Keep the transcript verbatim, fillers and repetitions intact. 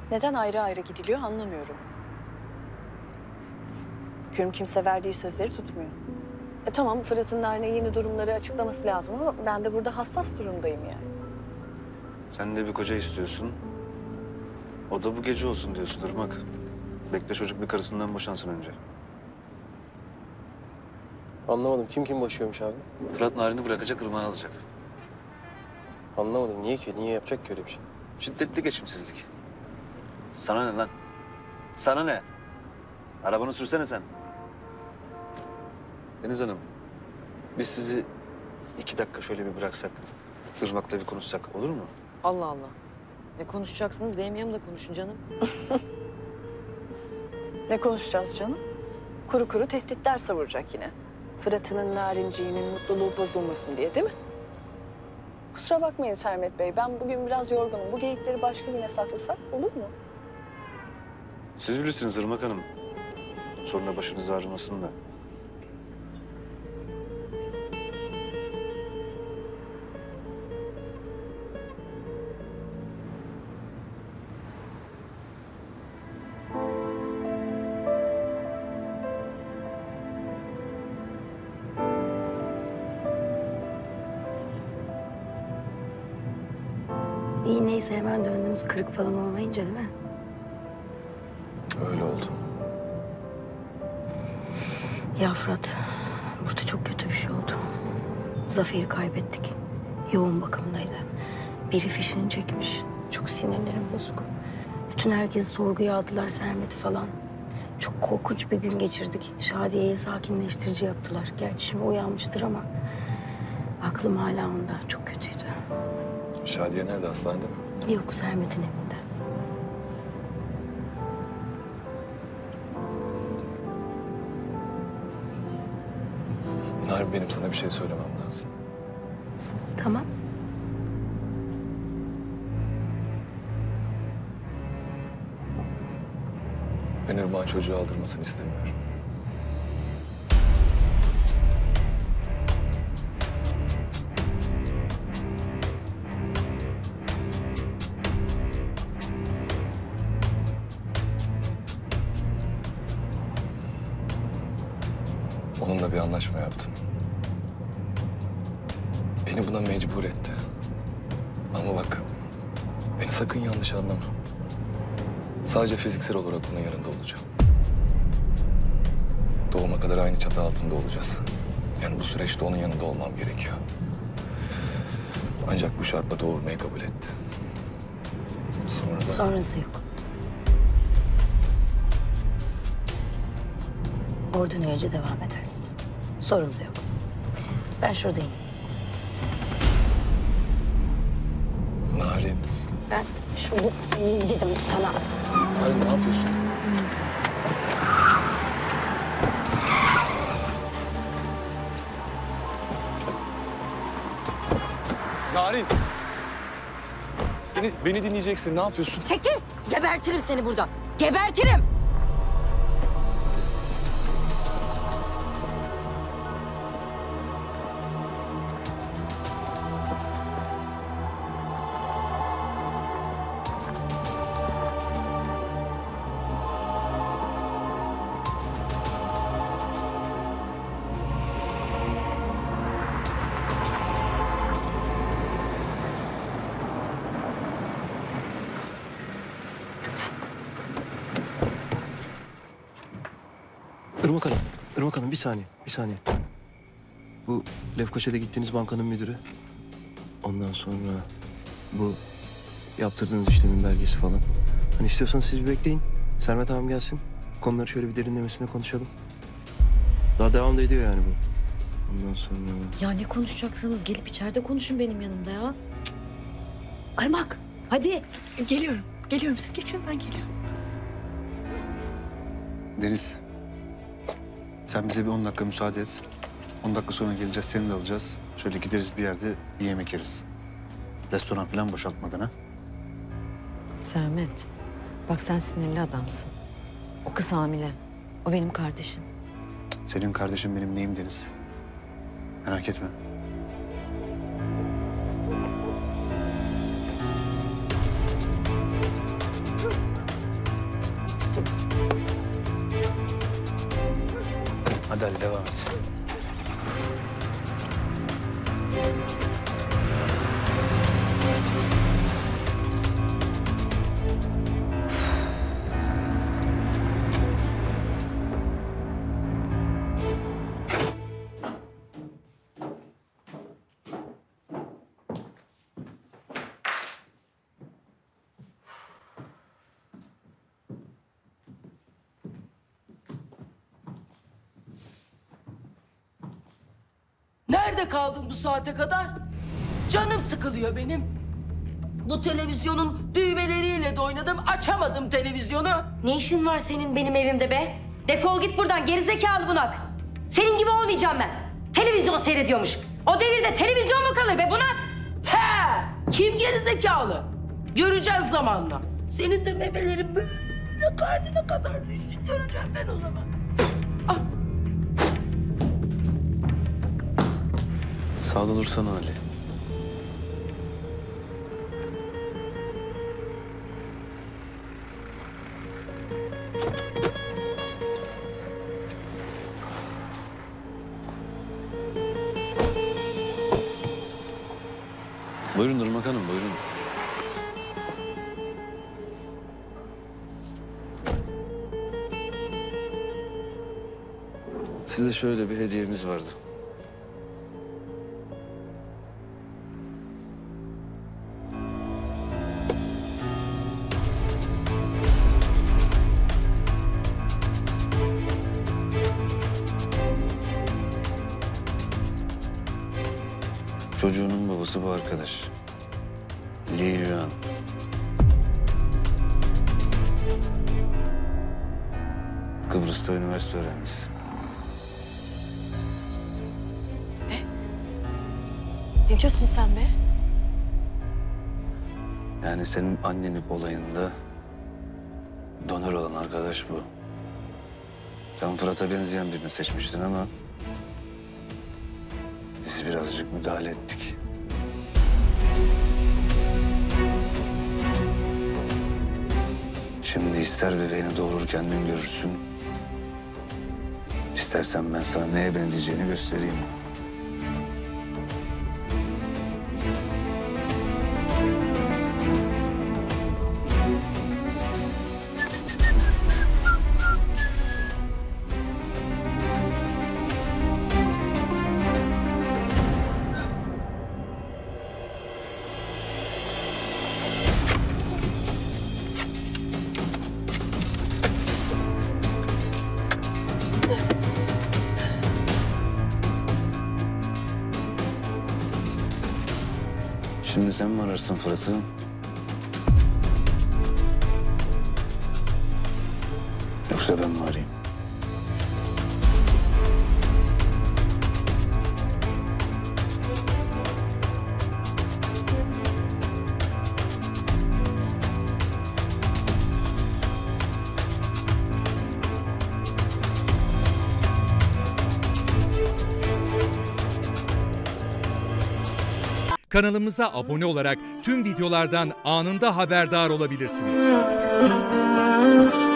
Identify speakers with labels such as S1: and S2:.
S1: Neden ayrı ayrı gidiliyor anlamıyorum. Bakıyorum kimse verdiği sözleri tutmuyor. E tamam, Fırat'ın Narin'e yeni durumları açıklaması lazım ama ben de burada hassas durumdayım yani.
S2: Sen de bir koca istiyorsun. O da bu gece olsun diyorsun Irmak. Bekle çocuk bir karısından boşansın önce.
S3: Anlamadım. Kim kim boşuyormuş abi?
S2: Fırat Narin'i bırakacak, Irmak'ı alacak.
S3: Anlamadım. Niye ki? Niye yapacak ki öyle bir şey?
S2: Şiddetli geçimsizlik. Sana ne lan? Sana ne? Arabanı sürsene sen. Deniz Hanım, biz sizi iki dakika şöyle bir bıraksak, Irmak'la bir konuşsak olur mu?
S4: Allah Allah. Ne konuşacaksınız? Benim yanımda konuşun canım.
S1: Ne konuşacağız canım? Kuru kuru tehditler savuracak yine. Fırat'ının, Narinciğinin mutluluğu bozulmasın diye değil mi? Kusura bakmayın Sermet Bey, ben bugün biraz yorgunum. Bu geyikleri başka güne saklasak olur mu?
S2: Siz bilirsiniz Irmak Hanım. Sonra başınız ağrımasın da.
S5: İyi neyse hemen döndünüz, kırık falan olmayınca değil mi?
S3: Öyle oldu.
S5: Ya Fırat, burada çok kötü bir şey oldu. Zafer'i kaybettik. Yoğun bakımdaydı. Biri fişini çekmiş. Çok sinirlerim bozuk. Bütün herkesi sorguya aldılar, Sermet'i falan. Çok korkunç bir gün geçirdik. Şadiye'ye sakinleştirici yaptılar. Gerçi şimdi uyanmıştır ama aklım hala onda. Çok kötüydü.
S3: Şadiye nerede? Hastanede mi?
S5: Yok, Sermet'in evinde.
S3: Narin, benim sana bir şey söylemem lazım.
S5: Tamam.
S3: Ben Irmak'ın çocuğu aldırmasını istemiyorum. Onunla bir anlaşma yaptım. Beni buna mecbur etti. Ama bak, beni sakın yanlış anlama. Sadece fiziksel olarak onun yanında olacağım. Doğuma kadar aynı çatı altında olacağız. Yani bu süreçte onun yanında olmam gerekiyor. Ancak bu şartla doğurmayı kabul etti. Sonra da...
S5: Sonrası yok. Oradan önce devam edersiniz. Sorun da yok. Ben şuradayım.
S3: Narin.
S5: Ben şurada dedim sana.
S3: Narin, ne yapıyorsun? Narin! Beni, beni dinleyeceksin. Ne yapıyorsun?
S5: Çekil! Gebertirim seni burada. Gebertirim!
S6: Irmak Hanım, Irmak Hanım bir saniye, bir saniye. Bu Lefkoşa'da gittiğiniz bankanın müdürü. Ondan sonra bu yaptırdığınız işlemin belgesi falan. Hani istiyorsanız siz bir bekleyin. Sermet abim gelsin. Konuları şöyle bir derinlemesine konuşalım. Daha devam da ediyor yani bu. Ondan sonra...
S4: Ya ne konuşacaksanız gelip içeride konuşun benim yanımda ya. Cık. Irmak, hadi.
S1: Geliyorum, geliyorum. Siz geçin, ben geliyorum.
S2: Deniz, sen bize bir on dakika müsaade et. On dakika sonra geleceğiz, seni de alacağız. Şöyle gideriz bir yerde bir yemek yeriz. Restoran falan boşaltmadan ha.
S4: Sermet, bak sen sinirli adamsın. O kız hamile. O benim kardeşim.
S2: Senin kardeşin benim neyim Deniz? Merak etme. Devam et.
S7: Nerede kaldın bu saate kadar? Canım sıkılıyor benim. Bu televizyonun düğmeleriyle de oynadım, açamadım televizyonu.
S5: Ne işin var senin benim evimde be? Defol git buradan gerizekalı bunak. Senin gibi olmayacağım ben. Televizyon seyrediyormuş. O devirde televizyon mu kalır be bunak?
S7: He! Kim gerizekalı? Göreceğiz zamanla. Senin de memelerin böyle karnına kadar düşsün, göreceğim ben o zaman. Ah.
S2: Sağda dursana Ali. Buyurun Irmak Hanım, buyurun. Size şöyle bir hediyemiz vardı. Çocuğunun babası bu arkadaş. Li Yuan. Kıbrıs'ta üniversite öğrencisi.
S4: Ne diyorsun sen be?
S2: Yani senin annenin olayında donör olan arkadaş bu. Sen Fırat'a benzeyen birini seçmiştin ama biz birazcık müdahale ettik. Şimdi ister bebeğini doğurur kendin görürsün. İstersen ben sana neye benzeyeceğini göstereyim. Şimdi sen mi ararsın Fırat'ı? Yoksa ben mi arayayım?
S8: Kanalımıza abone olarak tüm videolardan anında haberdar olabilirsiniz.